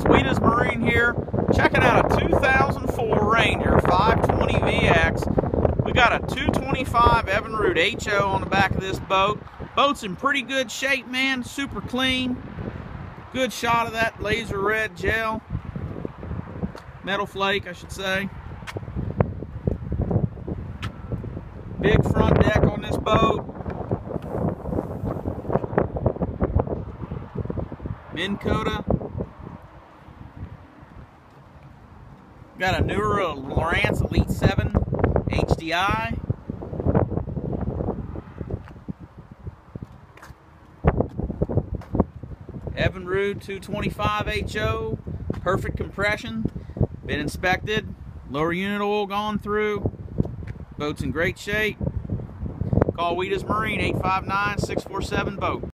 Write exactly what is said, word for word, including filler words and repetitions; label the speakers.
Speaker 1: guys, Wheatas Marine here, checking out a two thousand four Ranger five twenty V X. We got a two twenty-five Evinrude H O on the back of this boat. Boat's in pretty good shape, man, super clean. Good shot of that laser red gel. Metal flake, I should say. Big front deck on this boat. Minn Kota. Got a newer Lowrance Elite seven H D I. Evinrude two twenty-five H O. Perfect compression. Been inspected. Lower unit oil gone through. Boat's in great shape. Call Wheatas Marine, eight five nine, six four seven, BOAT.